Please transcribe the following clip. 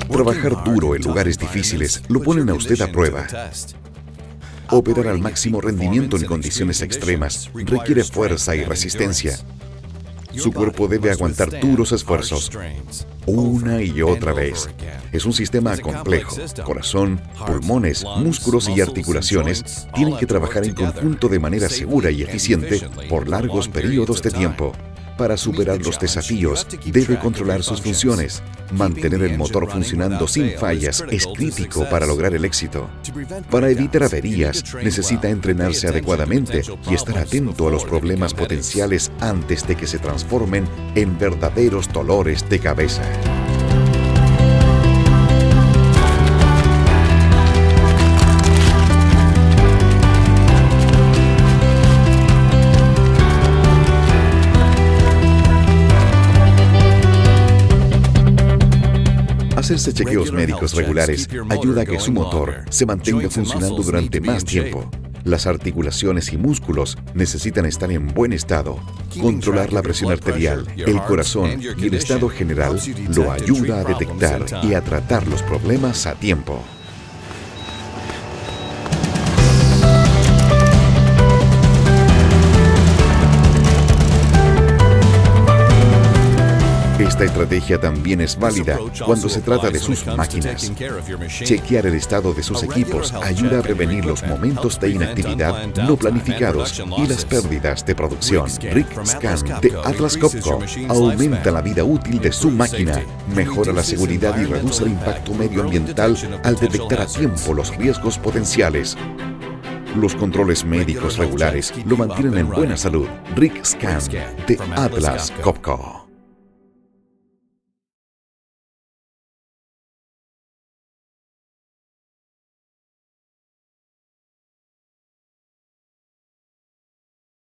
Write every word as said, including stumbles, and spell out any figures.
Trabajar duro en lugares difíciles lo ponen a usted a prueba. Operar al máximo rendimiento en condiciones extremas requiere fuerza y resistencia. Su cuerpo debe aguantar duros esfuerzos, una y otra vez. Es un sistema complejo. Corazón, pulmones, músculos y articulaciones tienen que trabajar en conjunto de manera segura y eficiente por largos periodos de tiempo. Para superar los desafíos, debe controlar sus funciones. Mantener el motor funcionando sin fallas es crítico para lograr el éxito. Para evitar averías, necesita entrenarse adecuadamente y estar atento a los problemas potenciales antes de que se transformen en verdaderos dolores de cabeza. Hacerse chequeos médicos regulares ayuda a que su motor se mantenga funcionando durante más tiempo. Las articulaciones y músculos necesitan estar en buen estado. Controlar la presión arterial, el corazón y el estado general lo ayuda a detectar y a tratar los problemas a tiempo. Esta estrategia también es válida cuando se trata de sus máquinas. Chequear el estado de sus equipos ayuda a prevenir los momentos de inactividad no planificados y las pérdidas de producción. RigScan de Atlas Copco aumenta la vida útil de su máquina, mejora la seguridad y reduce el impacto medioambiental al detectar a tiempo los riesgos potenciales. Los controles médicos regulares lo mantienen en buena salud. RigScan de Atlas Copco.